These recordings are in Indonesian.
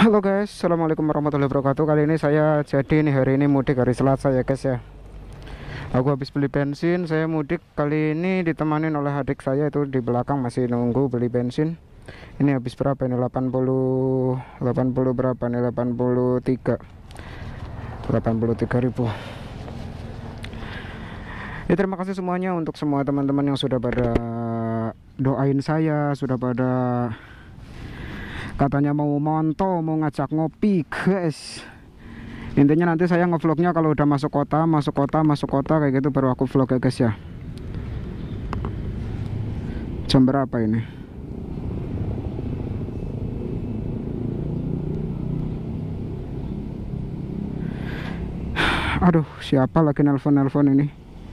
Halo guys, assalamualaikum warahmatullahi wabarakatuh. Kali ini saya hari ini mudik hari Selasa ya guys ya. Aku habis beli bensin, saya mudik kali ini ditemani oleh adik saya itu di belakang masih nunggu beli bensin. Ini habis berapa ini? 80 berapa nih? 83 ribu. Ya terima kasih semuanya untuk semua teman-teman yang sudah pada doain saya, sudah pada katanya mau monto, mau ngajak ngopi guys. Intinya nanti saya ngevlognya kalau udah masuk kota kayak gitu baru aku vlog ya guys ya. Jam berapa ini? Aduh, siapa lagi nelpon ini?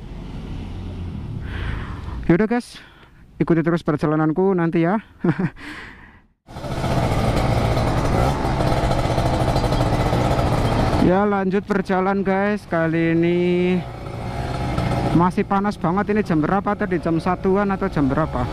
Yaudah guys, ikuti terus perjalananku nanti ya. Ya lanjut berjalan guys. Kali ini masih panas banget. Ini jam berapa tadi? Jam 1-an atau jam berapa?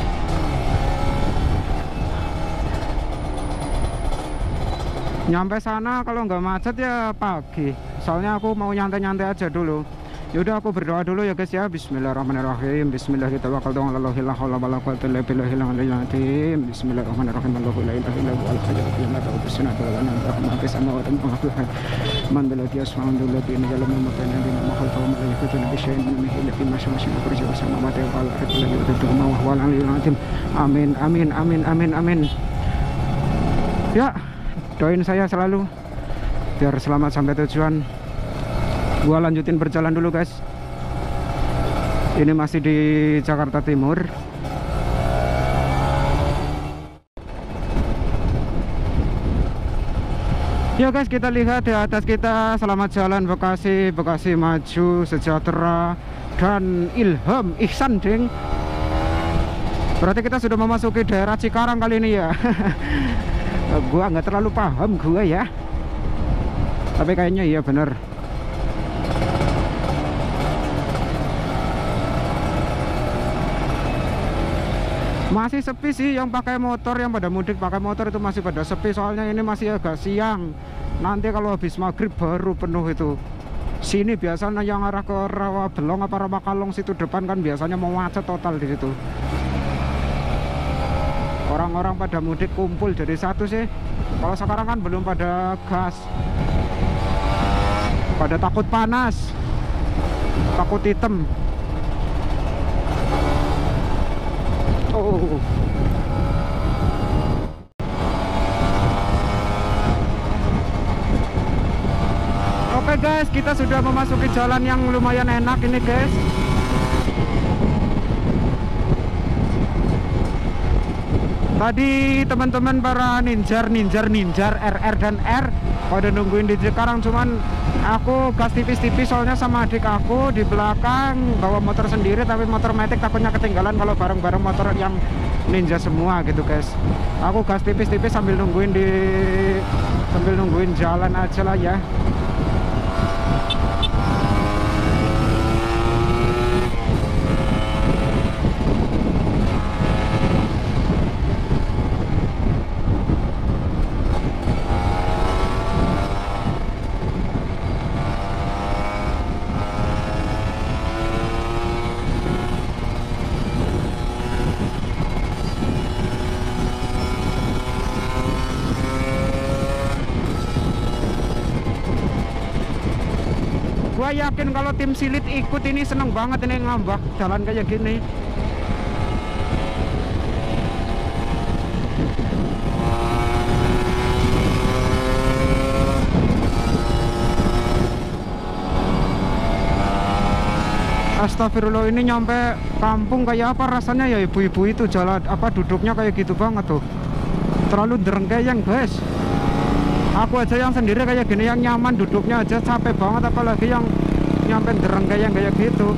Nyampe sana kalau nggak macet ya pagi. Soalnya aku mau nyantai-nyantai aja dulu. Yaudah aku berdoa dulu ya guys ya. Bismillahirrahmanirrahim. Bismillahirrahmanirrahim. Bismillahirrahmanirrahim. Amin amin amin amin amin. Ya, doain saya selalu biar selamat sampai tujuan. Gua lanjutin berjalan dulu guys. Ini masih di Jakarta Timur. Ya guys, kita lihat di atas kita, selamat jalan Bekasi, Bekasi maju, sejahtera dan ilham ihsan ding. Berarti kita sudah memasuki daerah Cikarang kali ini ya. Gua nggak terlalu paham gua ya, tapi kayaknya iya bener. Masih sepi sih yang pakai motor, yang pada mudik pakai motor itu masih pada sepi. Soalnya ini masih agak siang. Nanti kalau habis maghrib baru penuh itu. Sini biasanya yang arah ke Rawabelong apa Rawakalong situ depan kan biasanya mau macet total di situ. Orang-orang pada mudik kumpul jadi satu sih. Kalau sekarang kan belum pada gas, pada takut panas, takut hitam. Oh. Oke guys, kita sudah memasuki jalan yang lumayan enak ini guys. Tadi teman-teman para ninjar RR dan R pada nungguin di Cikarang, cuman aku gas tipis-tipis soalnya sama adik aku di belakang bawa motor sendiri, tapi motor metik takutnya ketinggalan kalau bareng-bareng motor yang ninja semua gitu guys. Aku gas tipis-tipis sambil nungguin jalan aja lah ya. Gua yakin kalau tim Silit ikut ini seneng banget ini ngambak jalan kayak gini. Astagfirullah, ini nyampe kampung kayak apa rasanya ya ibu-ibu itu jalan apa duduknya kayak gitu banget tuh. Terlalu derengkeyang guys. Aku aja yang sendiri kayak gini yang nyaman duduknya aja capek banget, apalagi yang nyampe derengkeyang kayak gitu.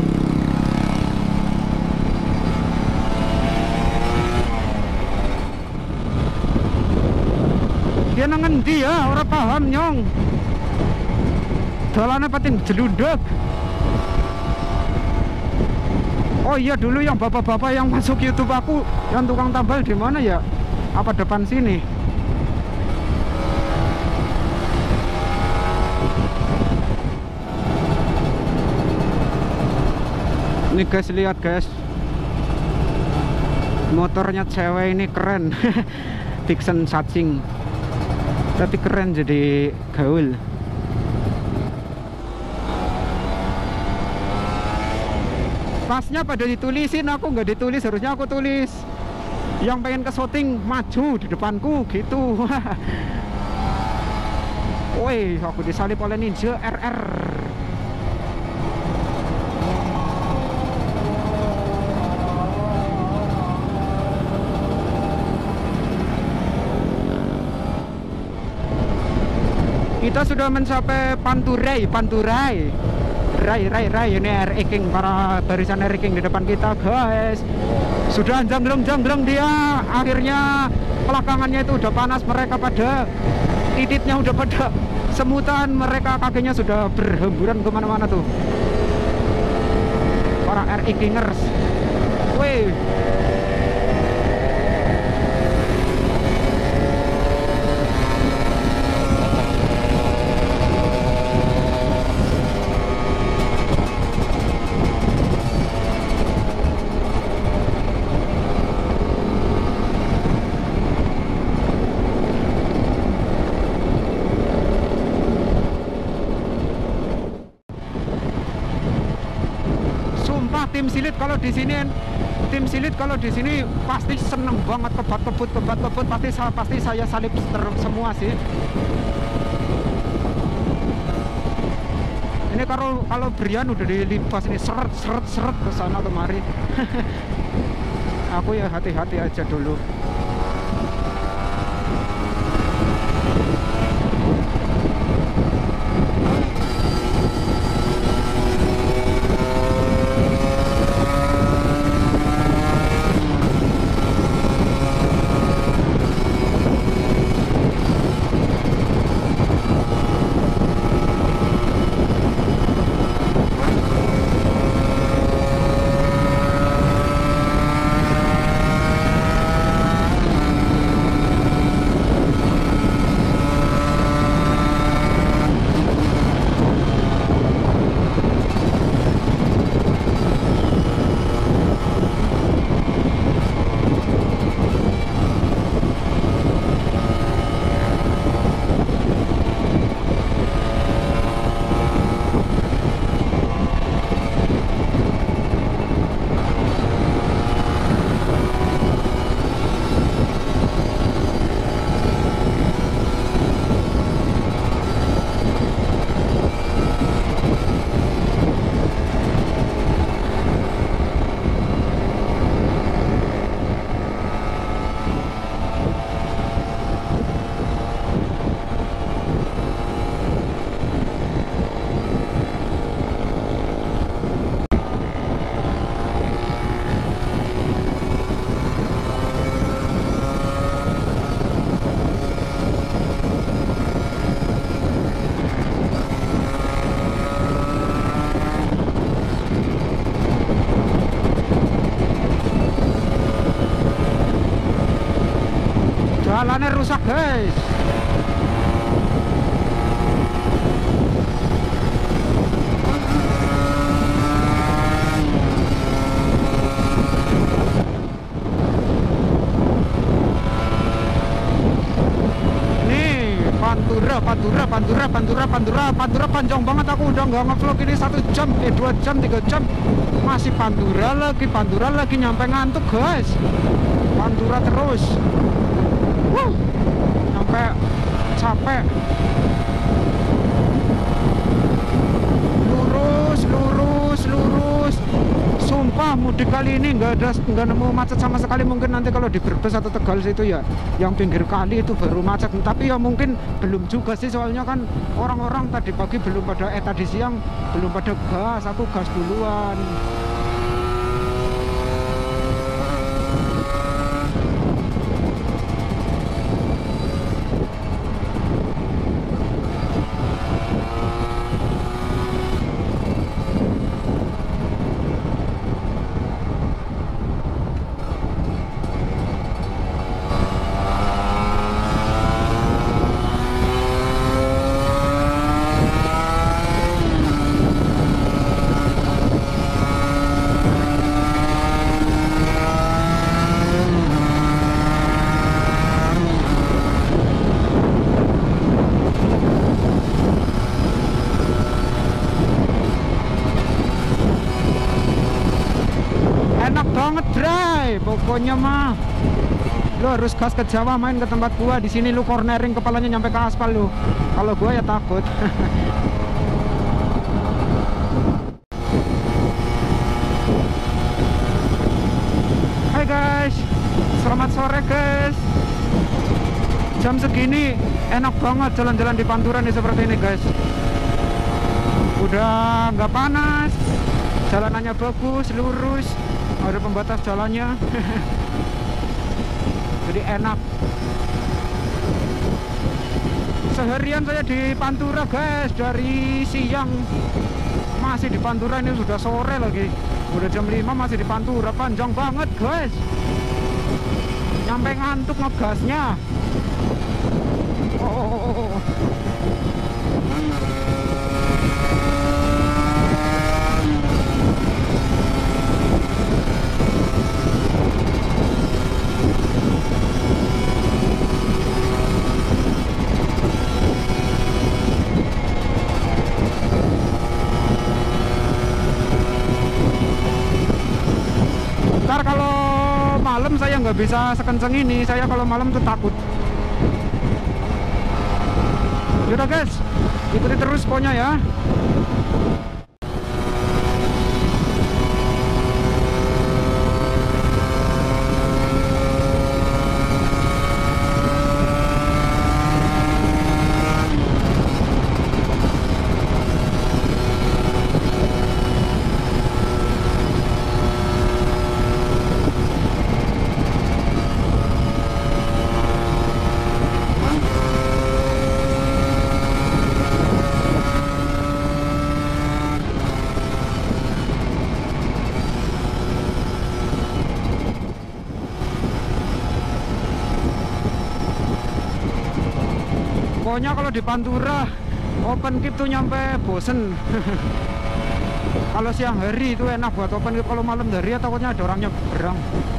Dia ngendi ya, orang paham nyong. Jalannya pating jeluduk. Oh iya, dulu yang bapak-bapak yang masuk YouTube aku yang tukang tambal di mana ya? Apa depan sini? Ini guys, lihat guys, motornya cewek ini keren. Dixon Satching, tapi keren jadi gaul. Pasnya pada ditulisin, aku nggak ditulis, harusnya aku tulis. Yang pengen ke syuting maju di depanku gitu. Woi, aku disalip oleh Ninja RR. Kita sudah mencapai Panturai. Rai ini RE King, para barisan RE King di depan kita guys. Sudah janggleng dia. Akhirnya belakangannya itu udah panas, mereka pada titiknya udah pada semutan, mereka kakinya sudah berhamburan kemana-mana tuh. Para RE Kingers. Wih. Tim silit kalau di sini pasti seneng banget, kebat-kebut pasti saya salip semua sih. Ini kalau Brian udah dilibas ini seret ke sana kemari. Aku ya hati-hati aja dulu. Jalannya rusak guys. Pantura panjang banget, aku udah nggak ngevlog ini 1 jam, 2 jam, 3 jam masih Pantura lagi nyampe ngantuk guys. Pantura terus. Sampai capek. Lurus. Sumpah mudik kali ini nggak nemu macet sama sekali. Mungkin nanti kalau di Brebes atau Tegal situ ya, yang pinggir kali itu baru macet. Tapi ya mungkin belum juga sih, soalnya kan orang-orang tadi pagi belum pada, tadi siang belum pada gas. Aku gas duluan. banget, Dray. Pokoknya mah lu harus gas ke Jawa, main ke tempat gua. Di sini lu cornering kepalanya nyampe ke aspal lu. Kalau gua ya takut. Hai guys, selamat sore guys. Jam segini enak banget jalan-jalan di Pantura nih seperti ini guys. Udah nggak panas, jalanannya bagus, lurus, ada pembatas jalannya. Jadi enak. Seharian saya di Pantura guys, dari siang masih di Pantura, ini sudah sore lagi, udah jam 5 masih di Pantura. Panjang banget guys, nyampe ngantuk ngegasnya. Oh. Ntar kalau malam saya nggak bisa sekenceng ini, saya kalau malam tuh takut. Yaudah guys, ikuti terus pokoknya ya. Pokoknya kalau di Pantura open keep tuh nyampe bosen. Kalau siang hari itu enak buat open keep, kalau malam hari ya takutnya ada orang nyebrang.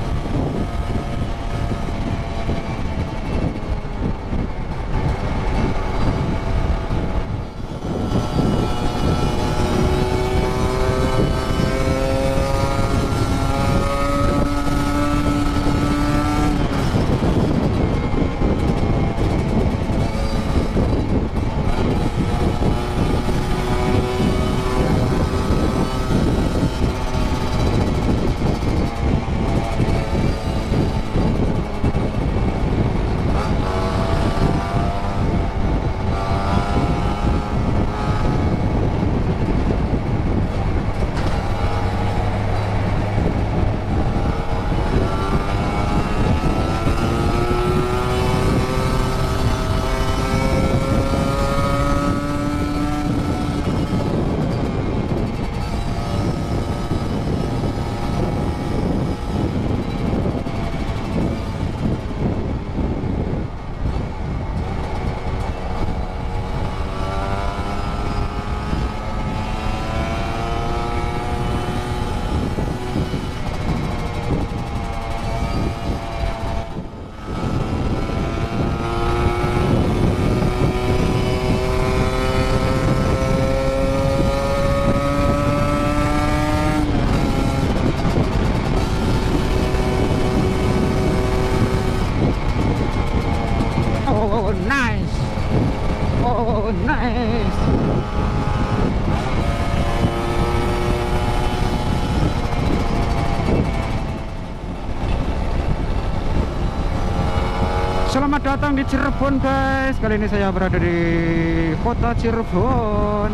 Selamat datang di Cirebon guys. Kali ini saya berada di kota Cirebon.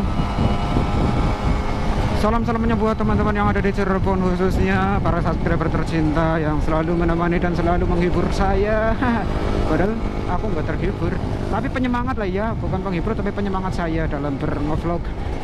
Salam-salamnya buat teman-teman yang ada di Cirebon, khususnya para subscriber tercinta yang selalu menemani dan selalu menghibur saya. Padahal aku nggak terhibur, tapi penyemangat lah ya, bukan penghibur tapi penyemangat saya dalam bernge-vlog.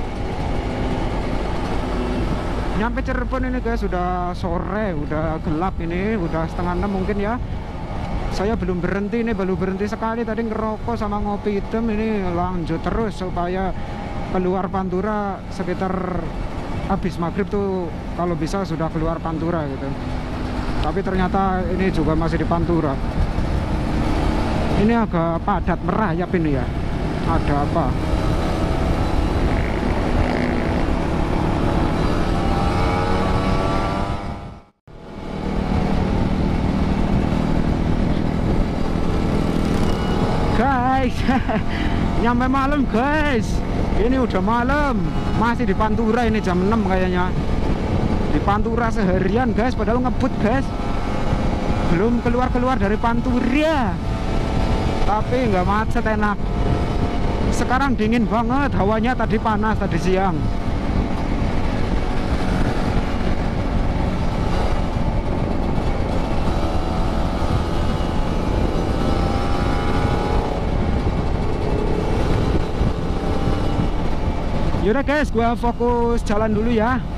Nyampe Cirebon ini guys, sudah sore, udah gelap ini, udah setengah 6 mungkin ya. Saya belum berhenti nih, baru berhenti sekali tadi ngerokok sama ngopi hitam. Ini lanjut terus supaya keluar Pantura sekitar habis maghrib tuh, kalau bisa sudah keluar Pantura gitu. Tapi ternyata ini juga masih di Pantura. Ini agak padat merayap ini ya. Ada apa? guys. Nyampe malam guys. Ini udah malam. Masih di Pantura ini jam 6 kayaknya. Di Pantura seharian guys, padahal ngebut guys. Belum keluar-keluar dari Pantura. Tapi nggak macet, enak. Sekarang dingin banget, hawanya tadi panas tadi siang. Yaudah guys, gua fokus jalan dulu ya.